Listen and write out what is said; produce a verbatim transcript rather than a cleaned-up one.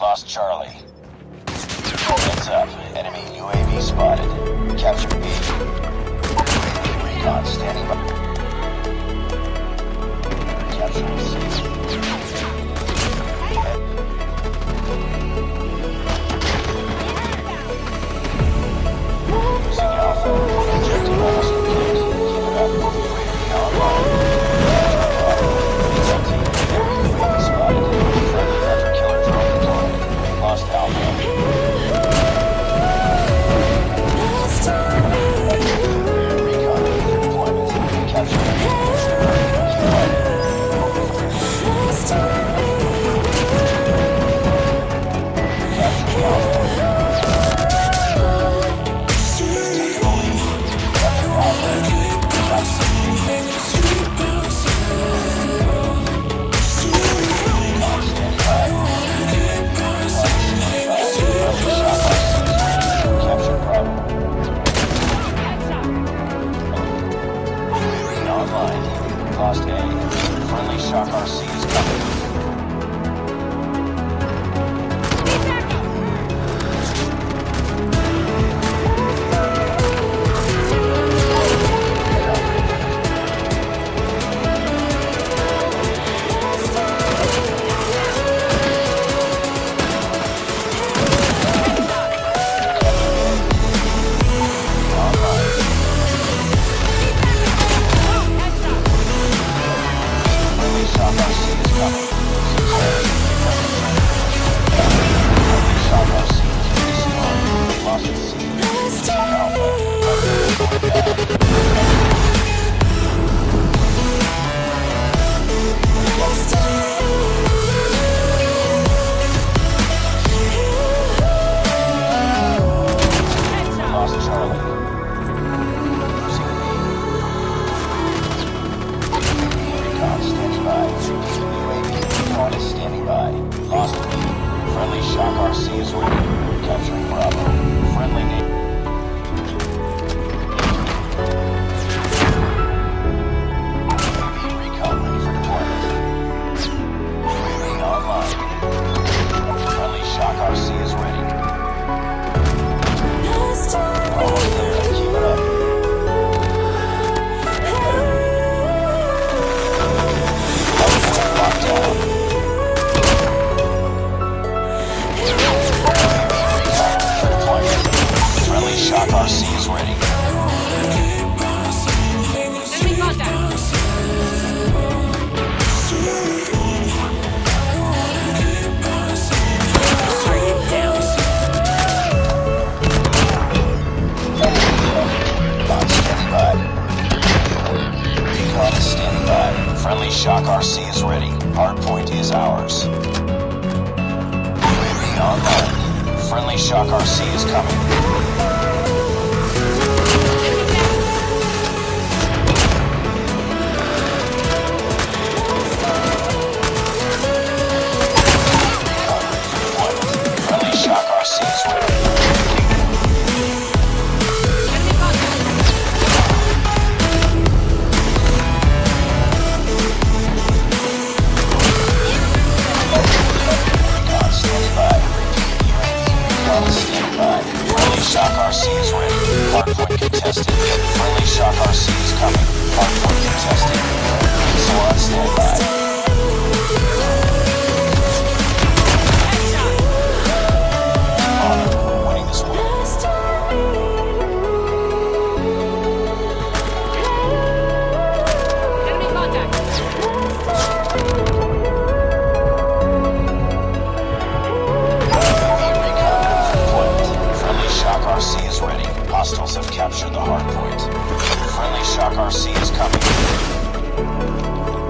Lost Charlie. Heads up. Enemy U A V spotted. Capture B. Recon standing by. Capturing C. Losing Alpha. Objective almost complete. Keep it up. U A V online. Enemy U A V spotted. Friendly hunter-killer drone deployed. Lost Alpha. Lost A. Friendly Shock R C is coming. Shock R C is ready. Hardpoint is ours. U A V online. Friendly Shock R C is coming. Friendly Shock R C is ready. Shock R C is ready. Hardpoint contested. Friendly Shock R C is coming. Hardpoint contested. Missile on standby. Honor, winning this one. Enemy contact. Shock R C is ready. Hostiles have captured the hardpoint. Friendly Shock R C is coming.